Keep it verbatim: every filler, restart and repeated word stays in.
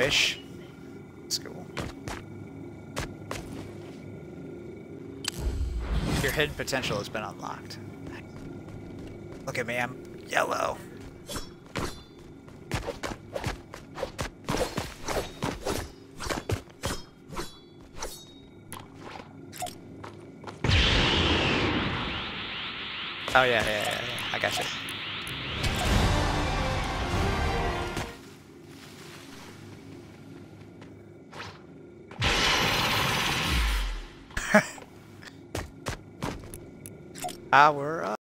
wish. That's cool. Your hidden potential has been unlocked. Look at me, I'm yellow. Oh yeah, yeah, yeah, yeah. I got you. Power up.